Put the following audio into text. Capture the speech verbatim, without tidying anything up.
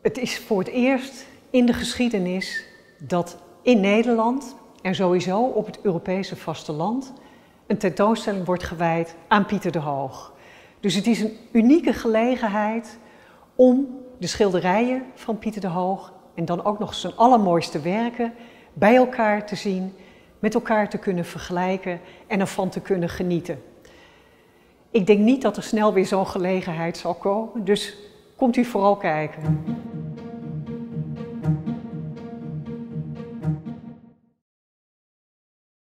Het is voor het eerst in de geschiedenis dat in Nederland en sowieso op het Europese vasteland een tentoonstelling wordt gewijd aan Pieter de Hoog. Dus het is een unieke gelegenheid om de schilderijen van Pieter de Hoog en dan ook nog zijn allermooiste werken bij elkaar te zien, met elkaar te kunnen vergelijken en ervan te kunnen genieten. Ik denk niet dat er snel weer zo'n gelegenheid zal komen, dus komt u vooral kijken.